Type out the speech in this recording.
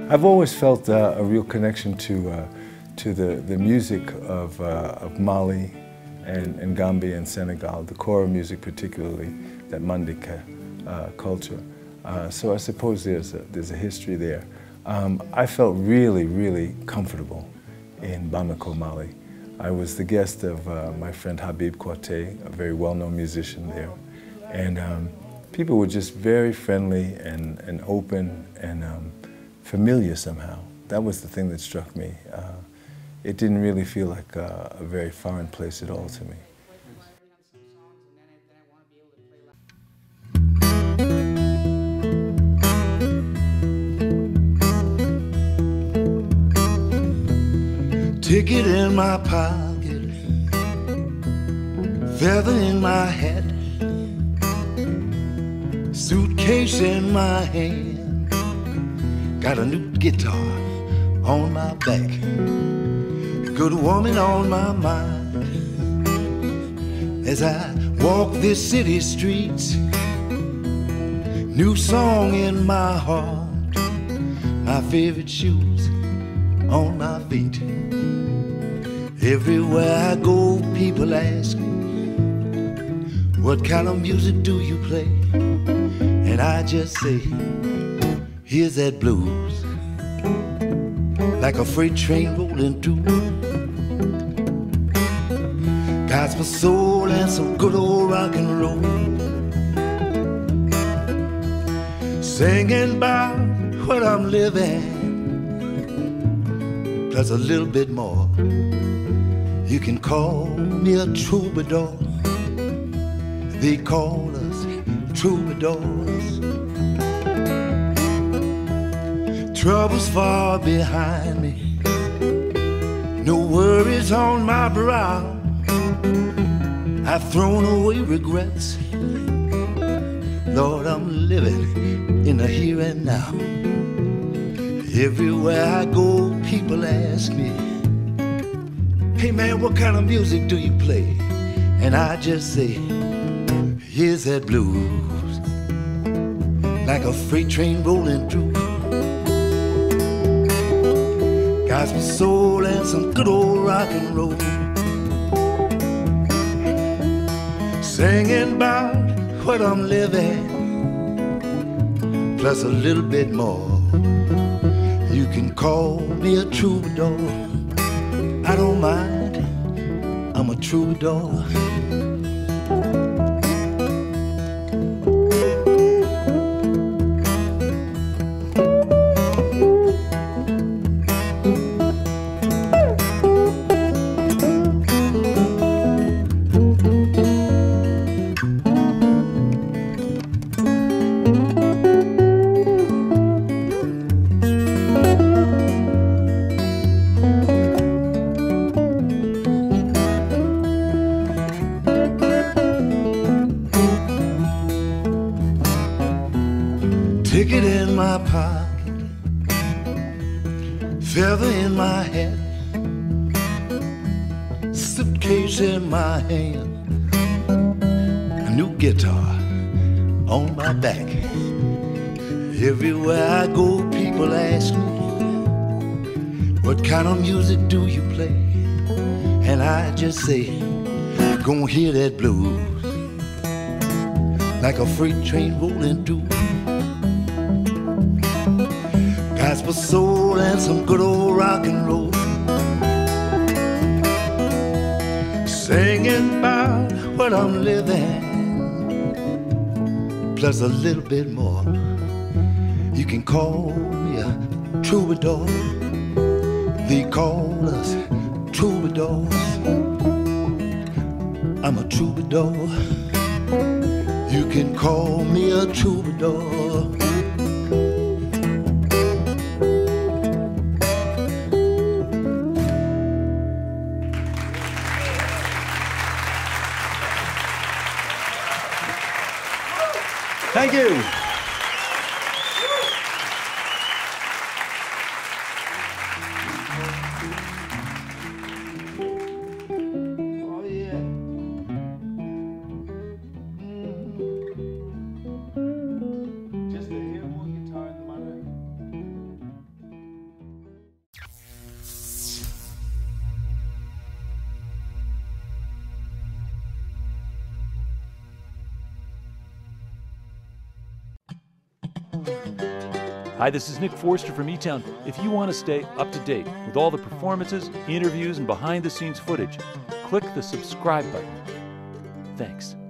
I've always felt a real connection to the music of Mali and Gambia and Senegal, the Kora music particularly, that Mandinka culture. So I suppose there's a history there. I felt really comfortable in Bamako, Mali. I was the guest of my friend Habib Kouyaté, a very well-known musician there. And people were just very friendly and open and familiar somehow. That was the thing that struck me. It didn't really feel like a very foreign place at all to me. Ticket in my pocket, feather in my hat, suitcase in my hand, got a new guitar on my back, good woman on my mind. As I walk this city streets, new song in my heart, my favorite shoes on my feet. Everywhere I go, people ask me, what kind of music do you play? And I just say, here's that blues, like a freight train rolling through. Gospel soul and some good old rock and roll, singing about what I'm living, plus a little bit more. You can call me a troubadour. They call us troubadours. Trouble's far behind me, no worries on my brow. I've thrown away regrets. Lord, I'm living in the here and now. Everywhere I go, people ask me, hey man, what kind of music do you play? And I just say, here's that blues, like a freight train rolling through. Gospel soul and some good old rock and roll, singing about what I'm living, plus a little bit more. You can call me a troubadour, I don't mind, I'm a troubadour. Ticket in my pocket, feather in my hat, suitcase in my hand, a new guitar on my back. Everywhere I go, people ask me, what kind of music do you play? And I just say, gonna hear that blues, like a freight train rolling through. Gospel soul and some good old rock and roll, singing about what I'm living, plus a little bit more. You can call me a troubadour. They call us troubadours. I'm a troubadour. You can call me a troubadour. Thank you. Oh yeah. Just to hear one guitar in the monitor. Hi, this is Nick Forster from E-Town. If you want to stay up to date with all the performances, interviews, and behind-the-scenes footage, click the subscribe button. Thanks.